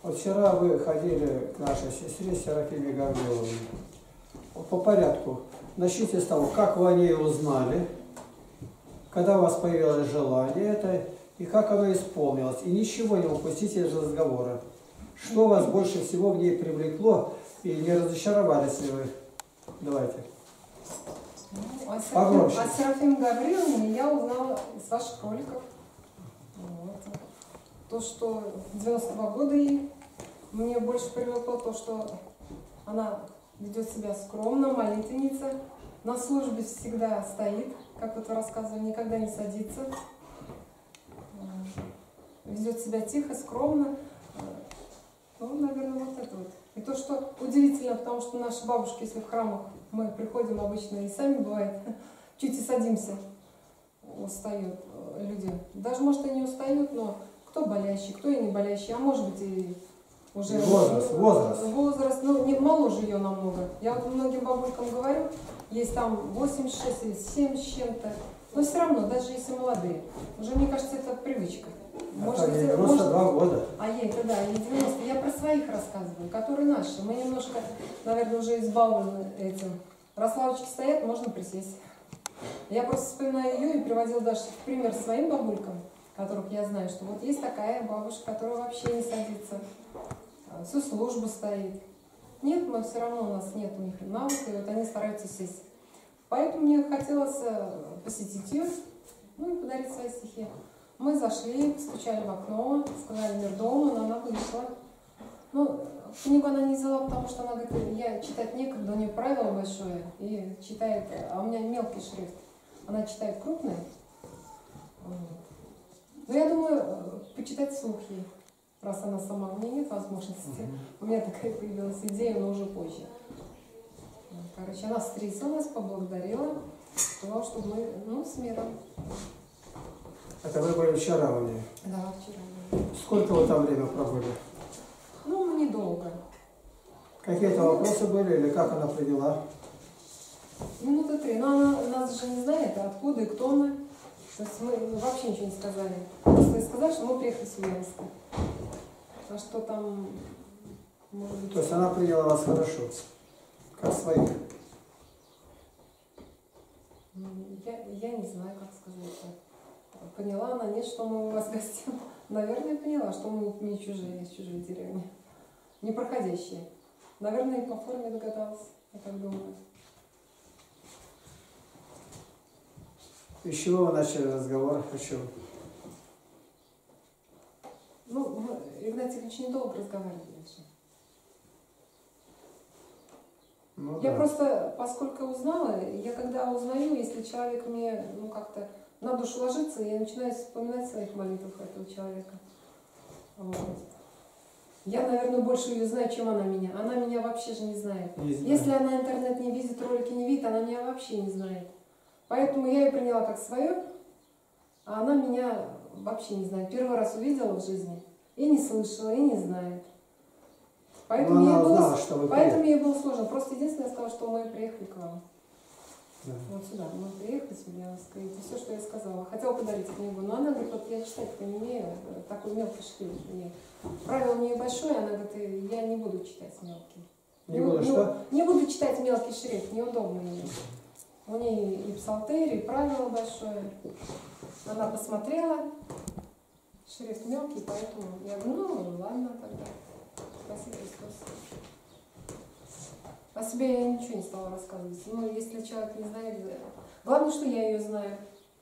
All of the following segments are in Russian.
Вот вчера вы ходили к нашей сестре Серафиме Гавриловне. По порядку. Начните с того, как вы о ней узнали, когда у вас появилось желание это, и как оно исполнилось. И ничего не упустите из разговора. Что вас больше всего в ней привлекло, и не разочаровались ли вы? Давайте. О Серафиме Гавриловне я узнала из ваших роликов. Вот. То, что 92 года ей, мне больше привлекло то, что она ведет себя скромно, молитвенница, на службе всегда стоит, как вот вы рассказывали, никогда не садится, ведет себя тихо, скромно. Ну, наверное, вот это вот. И то, что удивительно, потому что наши бабушки, если в храмах мы приходим обычно и сами, бывает, чуть и садимся, устают люди. Даже, может, и не устают, но кто болящий, кто и не болящий, а может быть и уже возраст, ну, не моложе ее намного. Я вот многим бабушкам говорю, есть там 86 или 7 с чем-то, но все равно, даже если молодые, уже, мне кажется, это привычка. Может, 92 года. А ей-то да, ей 90. Я про своих рассказываю, которые наши. Мы немножко, наверное, уже избалованы этим. Раз лавочки стоят, можно присесть. Я просто вспоминаю ее и приводила даже в пример своим бабулькам, которых я знаю, что вот есть такая бабушка, которая вообще не садится, всю службу стоит. Нет, мы все равно, у нас нет у них навыка, и вот они стараются сесть. Поэтому мне хотелось посетить ее, ну и подарить свои стихи. Мы зашли, постучали в окно, сказали мир дома, но она вышла. Ну, книгу она не взяла, потому что она говорит, я читать некогда, у нее правило большое, и читает, а у меня мелкий шрифт. Она читает крупный. Но я думаю, почитать вслух ей, раз она сама, у меня нет возможности. У меня такая появилась идея, но уже позже. Короче, она встретила нас, поблагодарила, сказала, что мы, ну, с миром. Это вы были вчера у нее? Да, вчера. Сколько вы там время пробыли? Ну, недолго. Какие-то вопросы были или как она приняла? Минуты 3. Но она нас же не знает, откуда и кто мы. То есть мы вообще ничего не сказали. Просто сказали, что мы приехали с Ульяновска. А что там, может быть... То есть она приняла вас хорошо, как своих? Я не знаю, как сказать так. Поняла она, нет, что мы у вас гостим. Наверное, поняла, что мы не чужие, из чужой деревни. Не проходящие. Наверное, и по форме догадалась, я так думаю. Из чего вы начали разговор? О чем? Ну, мы, Игнатий Ильич, недолго разговаривали. Ну, Я да. просто, поскольку узнала, я когда узнаю, если человек мне, ну, как-то на душу ложится, я начинаю вспоминать в своих молитвах этого человека. Вот. Я, наверное, больше ее знаю, чем она меня. Она меня вообще же не знает. Если она интернет не видит, ролики не видит, она меня вообще не знает. Поэтому я ее приняла как свое, а она меня вообще не знает. Первый раз увидела в жизни и не слышала, и не знает. Поэтому, ей было сложно. Просто единственное, я сказала, что мы приехали к вам. Да. Вот сюда. Мы приехали с Ульяновска, и это все, что я сказала. Хотела подарить книгу, но она говорит, вот я читать-то не умею, такой мелкий шрифт. Правило у нее большое, она говорит, я не буду читать мелкий. Не буду читать мелкий шрифт, неудобно мне. У нее и псалтырь, и правило большое. Она посмотрела, шрифт мелкий, поэтому я говорю, ну ладно тогда. Спасибо, Христос. О себе я ничего не стала рассказывать. Ну, если человек не знает, главное, что я ее знаю.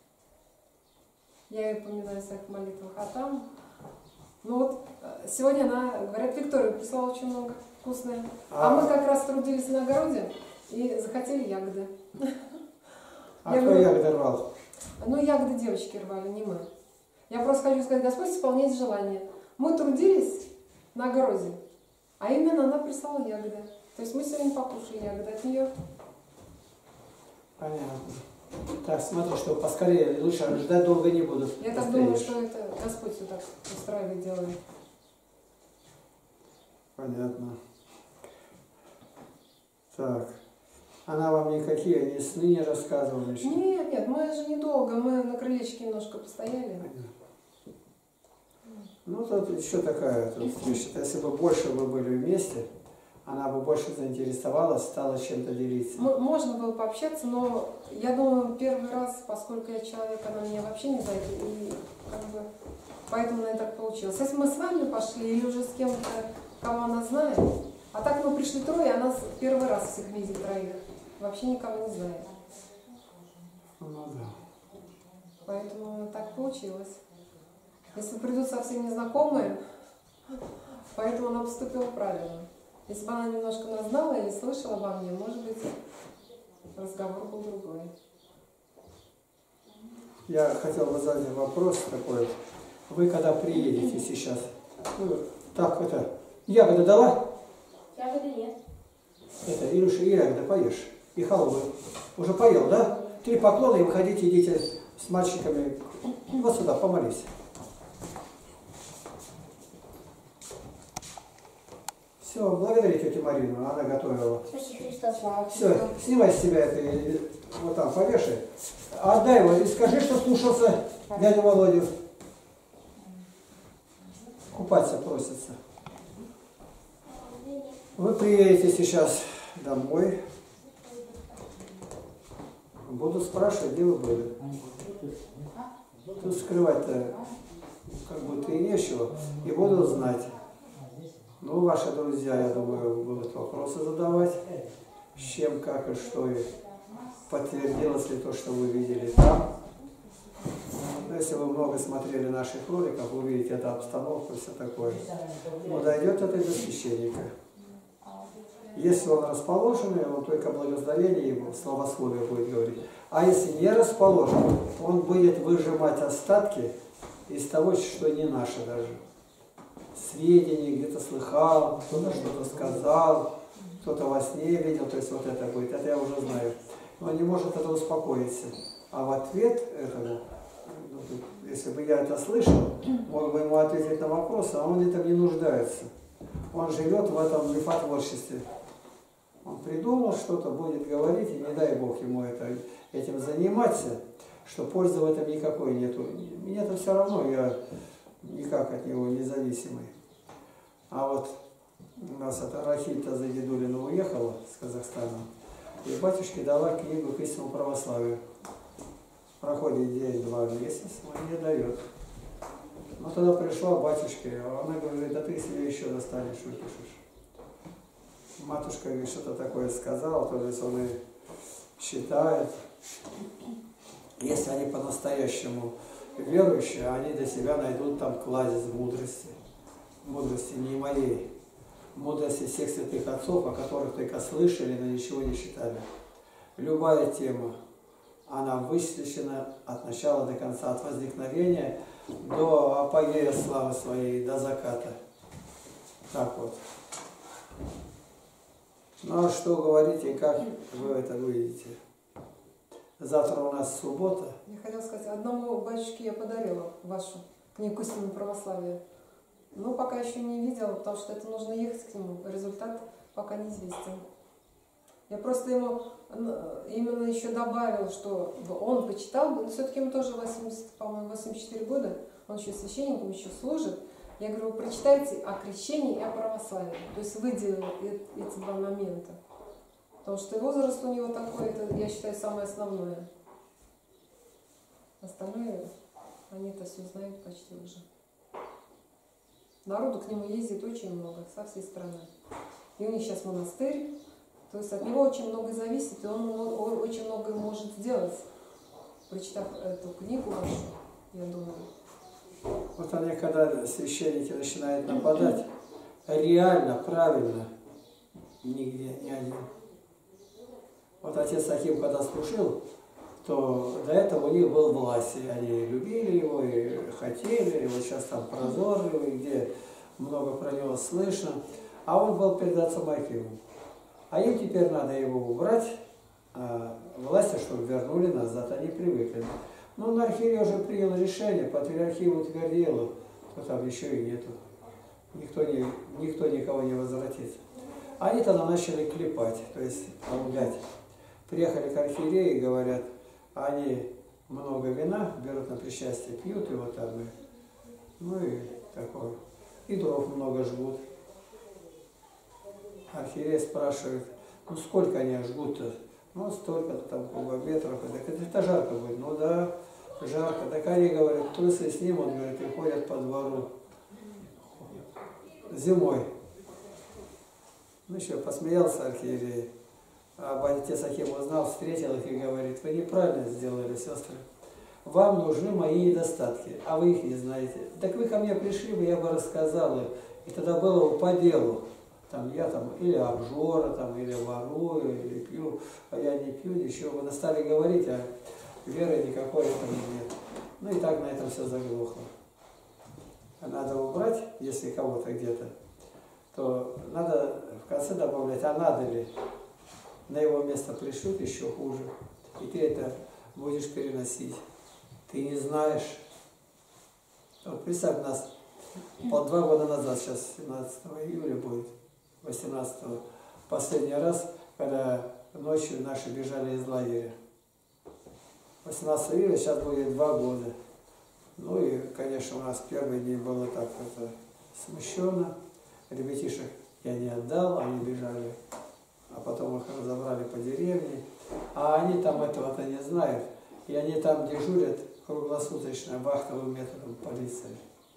Я ее поминаю в своих молитвах. А там, ну вот, сегодня она, говорят, Виктория прислала очень много вкусное. А мы как раз трудились на огороде и захотели ягоды. А кто ягоды рвал? Ну, ягоды девочки рвали, не мы. Я просто хочу сказать, Господь исполняет желание. Мы трудились на огороде, а именно она прислала ягоды. То есть мы сегодня покушали ягоды от нее. Понятно. Так, смотри, что поскорее, лучше ждать долго не буду. Я так думаю, что это Господь все так устраивает, делает. Понятно. Так. Она вам никакие ни сны не рассказывала? Ничего? Нет, мы же недолго, мы на крылечке немножко постояли. Понятно. Ну, тут еще такая тут вещь. Если бы больше вы были вместе, она бы больше заинтересовалась, стала чем-то делиться. Можно было пообщаться, но я думаю, первый раз, поскольку я человек, она меня вообще не знает, и как бы, поэтому, наверное, так получилось. Если мы с вами пошли или уже с кем-то, кого она знает, а так мы пришли трое, она первый раз всех видит троих, вообще никого не знает. Ну да. Поэтому так получилось. Если придут совсем незнакомые, поэтому она поступила правильно. Если бы она немножко нас знала и слышала обо мне, может быть, разговор был другой. Я хотел бы задать вопрос такой. Вы когда приедете сейчас, так это, ягоды дала? Ягоды нет. Это, Илюша, и ягоды поешь. И халвы. Уже поел, да? 3 поклона и выходите, идите с мальчиками вот сюда, помолись. Все, благодари тетю Марину, она готовила. Спасибо, Христос, слава. Все, снимай с себя это, и вот там повешай. Отдай его и скажи, что слушался дядю Володю. Купаться просится. Вы приедете сейчас домой. Буду спрашивать, где вы были. Тут скрывать-то как будто и нечего. И буду знать. Ну, ваши друзья, я думаю, будут вопросы задавать. С чем, как и что. И подтвердилось ли то, что вы видели там. Но если вы много смотрели наших роликов, вы увидите эту обстановку и все такое. Но дойдет это до священника. Если он расположенный, он только благословение ему, словословие будет говорить. А если не расположен, он будет выжимать остатки из того, что не наше даже. Сведения, где-то слыхал, кто-то что-то сказал, кто-то во сне видел, то есть вот это будет. Это я уже знаю. Но не может это успокоиться. А в ответ этому, если бы я это слышал, мог бы ему ответить на вопросы, а он в этом не нуждается. Он живет в этом мифотворчестве. Он придумал что-то, будет говорить, и не дай Бог ему этим заниматься, что пользы в этом никакой нету. Мне-то все равно, я никак от него независимый. А вот у нас эта Рахита Загидулина уехала с Казахстана, и батюшке дала книгу к истинному православию. Проходит день-два месяца, он не дает. Но тогда пришла батюшке, а она говорит, да ты себе еще достанешь, выпишешь. Матушка говорит, что-то такое сказала, то есть он и считает. Если они по-настоящему верующие, они для себя найдут там кладезь мудрости. Мудрости не моей. Мудрости всех святых отцов, о которых только слышали, но ничего не считали. Любая тема, она высвечена от начала до конца, от возникновения до апогея славы своей, до заката. Так вот. Ну а что говорите, как вы это видите? Завтра у нас суббота. Я хотела сказать, одному батюшке я подарила вашу книгу «Истинное православие». Но пока еще не видела, потому что это нужно ехать к нему. Результат пока неизвестен. Я просто ему именно еще добавила, что он почитал, но все-таки ему тоже 80, по-моему, 84 года, он еще священником, еще служит. Я говорю, вы прочитайте о крещении и о православии. То есть выделила эти два момента. Потому что и возраст у него такой, это, я считаю, самое основное. Остальное, они это все знают почти уже. Народу к нему ездит очень много, со всей страны. И у них сейчас монастырь, то есть от него очень много зависит, и он очень много может сделать, прочитав эту книгу вашу, я думаю. Вот они, когда священники начинают нападать, реально, правильно, нигде, ни один. Вот отец Аким, когда служил, то до этого у них был власть, и они любили его, и хотели, и вот сейчас там прозорливый, где много про него слышно, а он был перед отцом Акимом. А им теперь надо его убрать, а власти, чтобы вернули назад, они привыкли. Но на архиере уже принял решение, патриархия утвердила, то там еще и нету. Никто никого не возвратит. Они тогда начали клепать, то есть лгать. Приехали к архиерею и говорят, они много вина берут на причастие, пьют его там. Ну и такой. И дров много жгут. Архиерей спрашивает, ну сколько они жгут-то? Ну столько-то там кубометров. Это жарко будет. Ну да, жарко. Так они говорят, трусы снимут, говорят, и ходят по двору. Зимой. Ну еще посмеялся архиерей. А отец Аким узнал, встретил их и говорит, вы неправильно сделали, сестры. Вам нужны мои недостатки, а вы их не знаете. Так вы ко мне пришли бы, я бы рассказал им. И тогда было бы по делу. Там, я там или обжора, там, или ворую, или пью, а я не пью, ничего. Вы стали говорить, а веры никакой там нет. Ну и так на этом все заглохло. А надо убрать, если кого-то где-то, то надо в конце добавлять, а надо ли. На его место пришлют еще хуже. И ты это будешь переносить. Ты не знаешь. Вот представь, нас по 2 года назад, сейчас 17 июля будет, 18-го, последний раз, когда ночью наши бежали из лагеря. 18 июля сейчас будет 2 года. Ну и, конечно, у нас первый день было так смущенно. Ребятишек я не отдал, они бежали. А потом их разобрали по деревне. А они там этого-то не знают. И они там дежурят круглосуточно вахтовым методом полиции.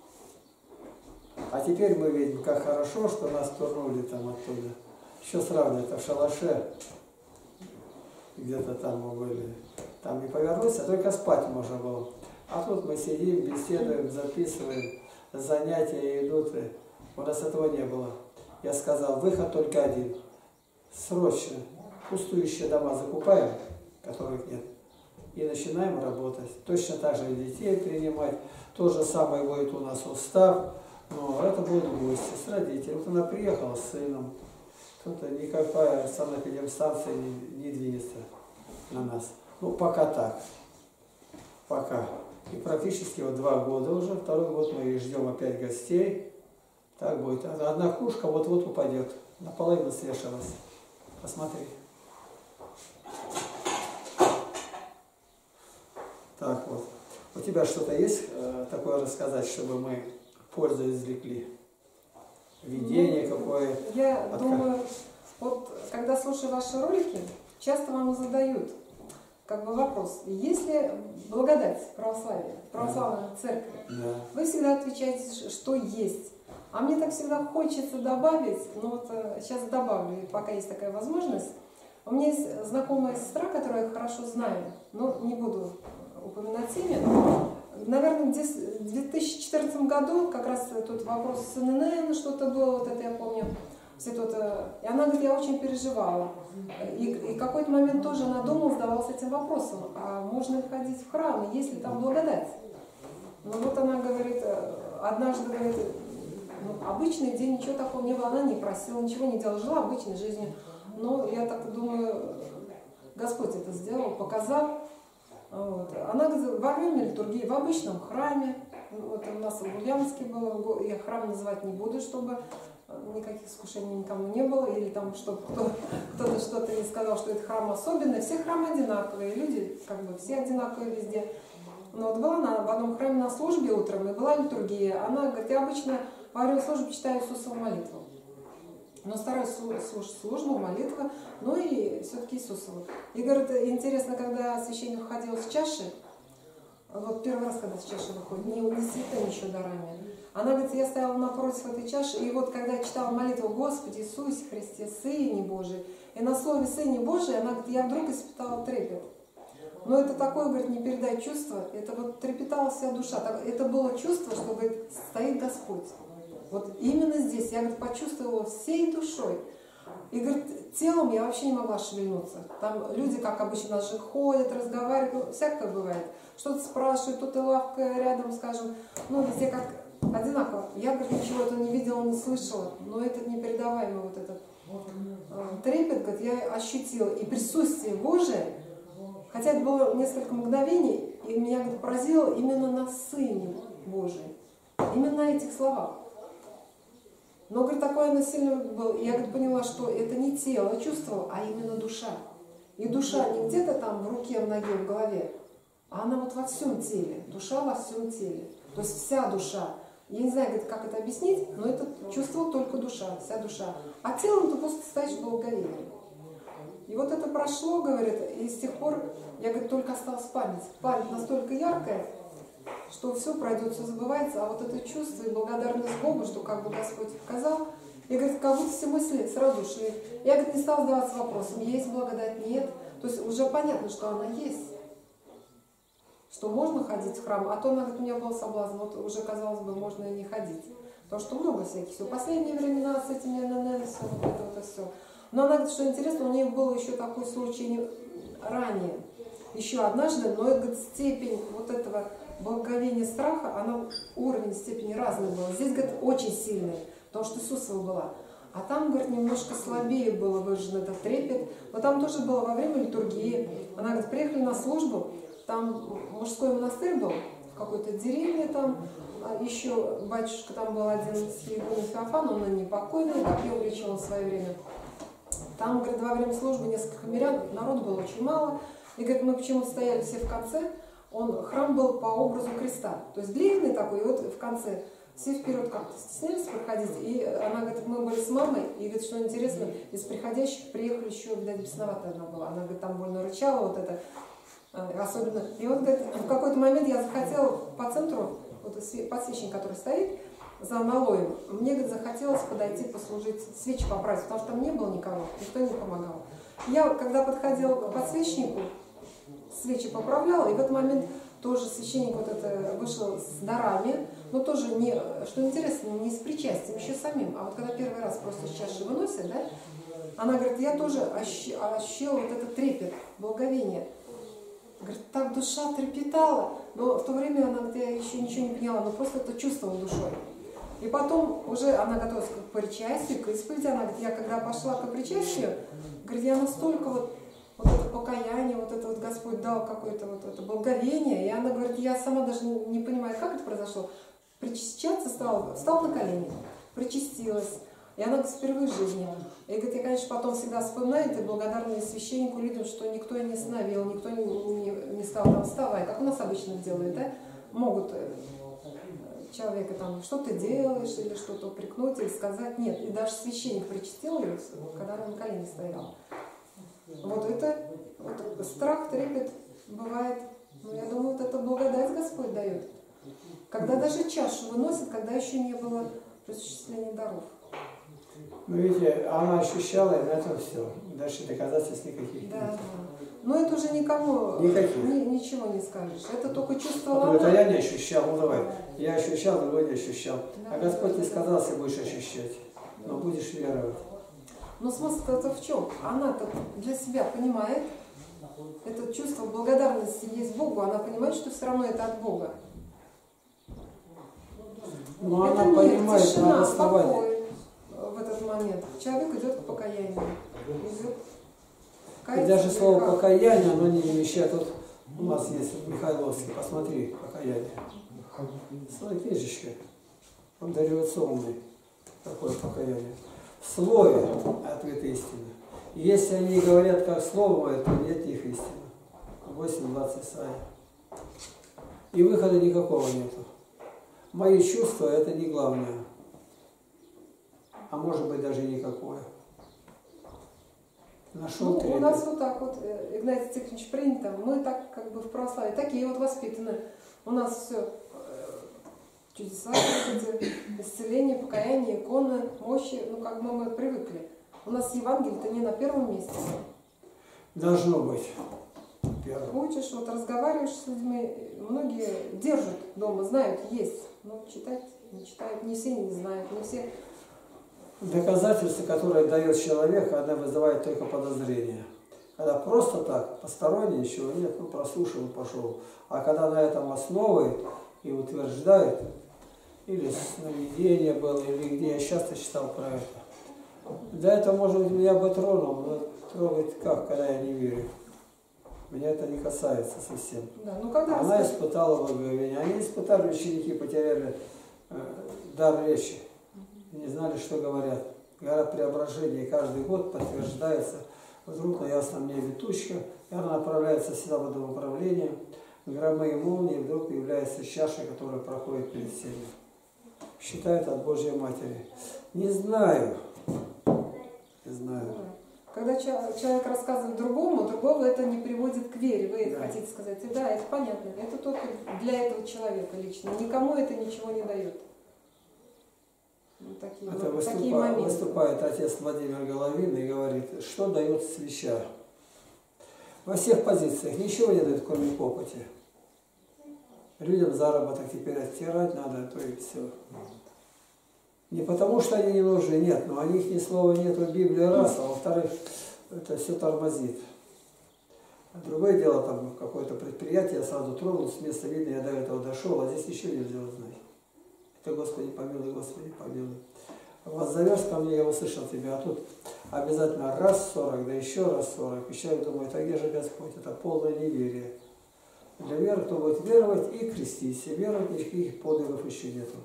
А теперь мы видим, как хорошо, что нас турнули там оттуда. Еще сравнивать, в шалаше. Где-то там мы были. Там не повернулся, только спать можно было. А тут мы сидим, беседуем, записываем. Занятия идут. И у нас этого не было. Я сказал, выход только один. Срочно пустующие дома закупаем, которых нет, и начинаем работать. Точно так же и детей принимать. То же самое будет у нас устав. Но это будут гости с родителями. Вот она приехала с сыном. Кто-то никакая санэпидемстанция не двинется на нас. Ну, пока так. Пока. И практически вот 2 года уже, 2-й год мы ждем опять гостей. Так будет. Одна кружка вот-вот упадет. Наполовину свешалась. Посмотри. Так вот. У тебя что-то есть такое рассказать, чтобы мы пользу извлекли? Видение какое? Я думаю, вот когда слушаю ваши ролики, часто вам задают как бы вопрос. Если благодать православия, православной церкви, вы всегда отвечаете, что есть. А мне так всегда хочется добавить, ну вот сейчас добавлю, пока есть такая возможность. У меня есть знакомая сестра, которую я хорошо знаю, но не буду упоминать имя. Наверное, в 2014 году как раз тут вопрос с ННН, что-то было, вот это я помню. Все тут, и она говорит, я очень переживала. И какой-то момент тоже она думала, задавалась этим вопросом, а можно ли ходить в храм, есть ли там благодать? Ну вот она говорит, однажды говорит, ну, обычный день, ничего такого не было, она не просила, ничего не делала, жила обычной жизнью. Но я так думаю, Господь это сделал, показал. Вот. Она говорит, во время литургии, в обычном храме, вот у нас в Ульяновске было, я храм называть не буду, чтобы никаких искушений никому не было, или там, чтобы кто-то что-то не сказал, что это храм особенный. Все храмы одинаковые, люди как бы все одинаковые везде. Но вот была она в одном храме на службе утром, и была литургия. Она говорит, я обычно во время службы читаю Иисусову молитву. Но стараюсь слушать службу, молитву, ну и все-таки Иисусову. И говорит, интересно, когда священник выходил с чаши, вот первый раз, когда с чаши выходит, не святым еще дарами, она говорит, я стояла напротив этой чаши, и вот когда я читала молитву Господи Иисусе Христе, Сыне Божий, и на слове Сыне Божий, она говорит, я вдруг испытала трепет. Но это такое, говорит, не передать чувство, это вот трепетала вся душа, это было чувство, что, говорит, стоит Господь. Вот именно здесь я, говорит, почувствовала всей душой. И, говорит, телом я вообще не могла шевельнуться. Там люди, как обычно, же ходят, разговаривают, ну, всякое бывает. Что-то спрашивают, тут и лавка рядом, скажем, ну, везде как одинаково. Я, говорит, ничего этого не видела, не слышала, но это непередаваемый вот этот трепет, говорит, я ощутила. И присутствие Божие, хотя это было несколько мгновений, и меня, говорит, поразило именно на Сыне Божием, именно на этих словах. Но, говорит, такое оно сильно было. Я, говорит, поняла, что это не тело чувствовала, а именно душа. И душа не где-то там в руке, в ноге, в голове, а она вот во всем теле. Душа во всем теле. То есть вся душа. Я не знаю, говорит, как это объяснить, но это чувствовала только душа, вся душа. А телом ты просто стоишь в благоговении. И вот это прошло, говорит, и с тех пор, я, говорит, только осталась память. Память настолько яркая, что все пройдет, все забывается, а вот это чувство и благодарность Богу, что как бы Господь показал, и, говорит, как будто все мысли сразу ушли. Я, говорит, не стала задаваться вопросом, есть благодать, нет. То есть уже понятно, что она есть. Что можно ходить в храм, а то, она говорит, у меня был соблазн, вот уже, казалось бы, можно и не ходить. Потому что много всяких, все. В последние времена с этими ННН, все, вот это все. Но она говорит, что интересно, у нее был еще такой случай ранее, еще однажды, но, говорит, степень вот этого благоговения страха, она уровень степени разный был. Здесь, говорит, очень сильный, потому что Иисусова была. А там, говорит, немножко слабее было выражен этот трепет. Но там тоже было во время литургии. Она, говорит, приехали на службу, там мужской монастырь был, в какой-то деревне там, еще батюшка там был один, Егумен Феофан, он непокойный, как я увлечила в свое время. Там, говорит, во время службы несколько мирян, народу было очень мало. И, говорит, мы почему-то стояли все в конце, храм был по образу креста. То есть длинный такой, и вот в конце все вперед как-то стеснялись проходить. И она говорит, мы были с мамой, и, говорит, что интересно, из приходящих приехали еще, видать, бесноватая она была. Она, говорит, там больно рычала, вот это особенно. И вот, говорит, в какой-то момент я захотела по центру, вот подсвечник, который стоит, за аналоем, мне, говорит, захотелось подойти послужить, свечи поправить, потому что там не было никого, никто не помогал. Я, когда подходила к подсвечнику, свечи поправляла, и в этот момент тоже священник вот это вышел с дарами, но тоже не, что интересно, не с причастием, еще самим, а вот когда первый раз просто с чаши выносят, да, она говорит, я тоже ощущала вот этот трепет, благоговение. Говорит, так душа трепетала, но в то время она говорит, я еще ничего не поняла, но просто это чувствовала душой. И потом уже она готовилась к причастию, к исповеди. Она говорит, я когда пошла к причастию, говорит, я настолько вот это покаяние, вот это вот Господь дал какое-то вот это благовение. И она говорит, я сама даже не понимаю, как это произошло. Причащаться встала на колени, причастилась. И она говорит, впервые в жизни. И говорит, я, конечно, потом всегда вспоминаю, и благодарна священнику, людям, что никто не остановил, никто не сказал, там, вставай, как у нас обычно делают, да? Могут человека там, что ты делаешь, или что-то упрекнуть, или сказать. Нет, и даже священник причастил ее, когда она на колене стояла. Вот это вот страх, трепет бывает, ну, я думаю, вот это благодать Господь дает. Когда даже чашу выносит, когда еще не было присуществления даров. Ну, видите, она ощущала, и на этом все. Дальше доказательств никаких Да, нет. да. Но это уже никому ничего не скажешь. Это только чувствовала. Вот это я не ощущал, ну давай. Я ощущал, другой не ощущал. А Господь не сказал, что будешь ощущать, но будешь веровать. Но смысл-то в чем? Она-то для себя понимает, это чувство благодарности есть Богу, она понимает, что все равно это от Бога. Но это она мир, понимает тишина, на основании. покой в этот момент. Человек идет к покаянию. Идет И даже слово покаяние, оно не вмещает. Вот у нас есть в Михайловске, посмотри, покаяние. Смотри, книжечка. Он дореволюционный, такое покаяние. В слове ответ истины. И если они говорят как слово, это нет их истины. 8:20 Исайя. И выхода никакого нету. Мои чувства это не главное. А может быть даже никакое. Нашел трепет. У нас вот так вот, Игнатий Тихонович, принято, мы так как бы в православии, такие вот воспитаны. У нас все чудеса, исцеление, покаяние, иконы, мощи, ну как бы мы привыкли. У нас Евангелие-то не на первом месте. Должно быть. Первым. Учишь, вот разговариваешь с людьми, многие держат дома, знают, есть, но читать не читают, не все не знают, не все. Доказательство, которое дает человек, она вызывает только подозрение. Когда просто так, постороннее ничего нет, ну прослушал и пошел. А когда на этом основывает и утверждает, или сновидение было, или где я часто читал про это. Да, это может быть меня бы тронуло, но трогает как, когда я не верю. Меня это не касается совсем. Да, ну, когда она испытала благоговение. Они испытали, ученики потеряли дар речи. Не знали, что говорят. Гора преображения каждый год подтверждается. Вдруг на ясном небе тучка, и она направляется всегда в одно направление. Громы и молнии, вдруг появляется чаша, которая проходит перед всеми. считает от Божьей Матери. Не знаю. Не знаю. Когда человек рассказывает другому, другого это не приводит к вере. Вы это Да. хотите сказать? И да, это понятно. Это только для этого человека лично. Никому это ничего не дает. Вот такие, Это вот, такие моменты. выступает отец Владимир Головин и говорит, что дает свеча. Во всех позициях ничего не дает, кроме похоти. Людям заработок теперь оттирать надо, то и все. Не потому, что они не нужны, нет, но о них ни слова нет в Библии раз, а во-вторых, это все тормозит. А другое дело, там какое-то предприятие, я сразу тронул, с места видно, я до этого дошел, а здесь еще нельзя узнать. Это Господи помилуй, Господи помилуй. Вас зовешь ко мне, я услышал тебя, а тут обязательно раз 40, да еще раз 40. И человек думает, а где же Господь? Это полное неверие. Для веры, кто будет веровать и креститься. Веровать никаких подвигов еще нету.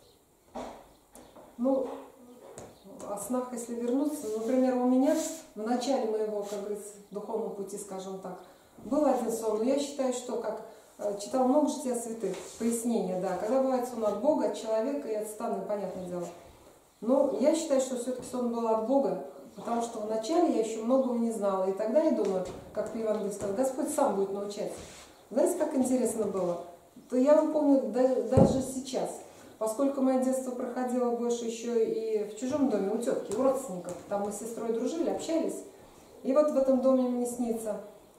Ну, о снах, если вернуться, например, у меня в начале моего, как говорится, духовного пути, скажем так, был один сон, но я считаю, что как читал много жития святых, пояснения, да, когда бывает сон от Бога, от человека и от стана, понятное дело. Но я считаю, что все-таки сон был от Бога, потому что вначале я еще многого не знала. И тогда я думаю, как при Евангелии сказал, Господь сам будет научать. Знаете, как интересно было? То я вам помню даже сейчас, поскольку мое детство проходило больше еще и в чужом доме, у тетки, у родственников. Там мы с сестрой дружили, общались. И вот в этом доме мне снится,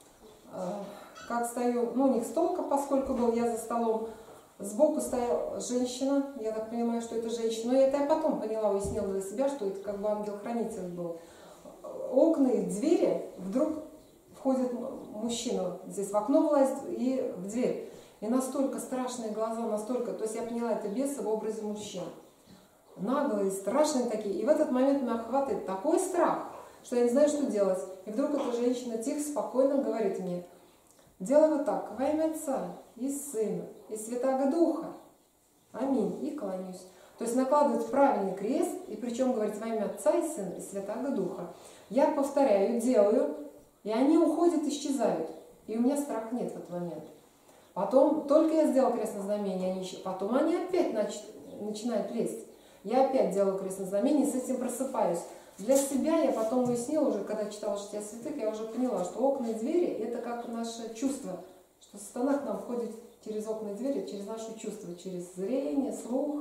как стою, ну у них столка, поскольку был, я за столом, сбоку стояла женщина, я так понимаю, что это женщина, но это я потом поняла, уяснила для себя, что это как бы ангел-хранитель был. Окна и двери, вдруг входит мужчина, здесь в окно влазит и в дверь. И настолько страшные глаза, настолько, то есть я поняла, это бесы в образе мужчин. Наглые, страшные такие. И в этот момент меня охватывает такой страх, что я не знаю, что делать. И вдруг эта женщина тихо, спокойно говорит мне, делай вот так, во имя Отца и Сына, и Святаго Духа. Аминь. И кланяюсь. То есть накладывать правильный крест, и причем говорить во имя Отца и Сына, и Святаго Духа. Я повторяю, делаю, и они уходят, исчезают. И у меня страха нет в этот момент. Потом, только я сделала крестное знамение, потом они опять начинают лезть. Я опять делаю крестное знамение, и с этим просыпаюсь. Для себя я потом уяснила уже, когда читала жития святых, я уже поняла, что окна и двери – это как наше чувство, что сатана к нам входит через окна и двери, через наши чувства, через зрение, слух.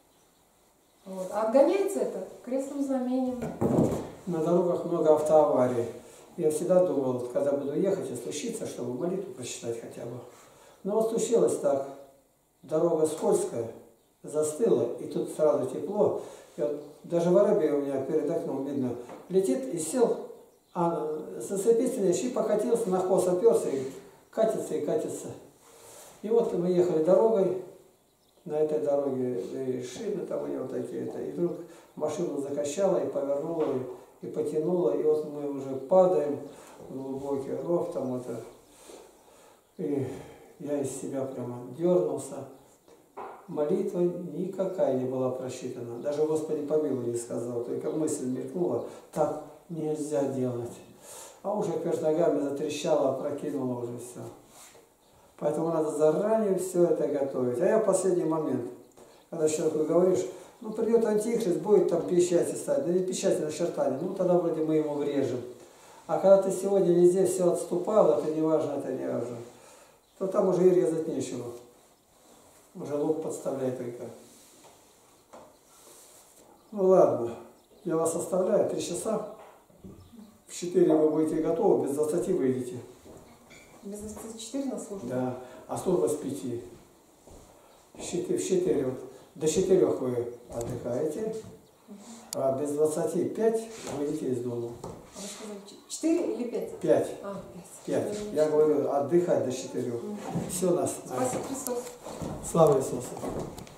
Вот. А отгоняется это крестным знамением. На дорогах много автоаварий. Я всегда думал, когда буду ехать, и случится, чтобы молитву прочитать хотя бы. Но вот случилось так. Дорога скользкая, застыла, и тут сразу тепло. И вот даже воробей у меня перед окном видно. Летит и сел, а зацепительный щи покатился, на хвост оперся и катится, и катится. И вот мы ехали дорогой, на этой дороге и шины там у него такие-то, и вдруг машину закачала и повернула, и потянула, и вот мы уже падаем в глубокий ров, там это, и я из себя прямо дернулся. Молитва никакая не была просчитана. Даже Господи помилуй не сказал, только мысль мелькнула, так нельзя делать. А уже перед ногами затрещала, опрокинула уже все. Поэтому надо заранее все это готовить. А я в последний момент, когда человеку говоришь, ну придет антихрист, будет там печати ставить, да не печати, начертания, ну тогда вроде мы ему врежем. А когда ты сегодня везде все отступал, это не важно, то там уже и резать нечего. Уже лук подставляй только. Ну ладно, я вас оставляю, 3 часа. В 4 вы будете готовы, без 20 выйдете. Без 24 на службу? Да, а служба с 5. В 4, вот, до 4 вы отдыхаете, а без 25 выйдете из дома. А вы сказали 4 или 5? 5. А, 5. Я говорю, отдыхать до 4. Все нас. Спасибо, Христос. Слава Иисусу.